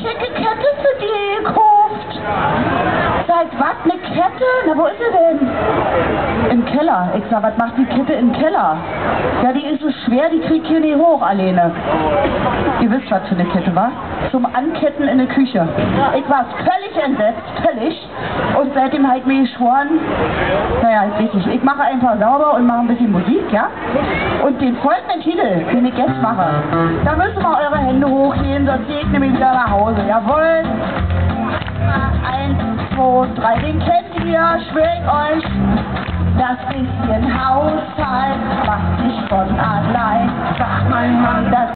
schicke Kette für die gekauft. Seit was, eine Kette? Na, wo ist sie denn? Im Keller. Ich sag, was macht die Kette im Keller? Ja, die ist so schwer, die krieg ich hier nicht hoch alleine. Ihr wisst, was für eine Kette war? Zum Anketten in der Küche. Ich war völlig entsetzt, völlig. Und seitdem habe ich mir geschworen, naja, ist wichtig, ich mache einfach sauber und mache ein bisschen Musik, ja? Und den folgenden Titel, den ich jetzt mache, da müssen wir eure Hände hochgehen, sonst gehe ich nämlich wieder nach Hause. Jawohl. 1, 2, 3, den kennt ihr, schwör ich euch. Das bisschen Haushalt macht sich von allein, sagt mein Mann. Das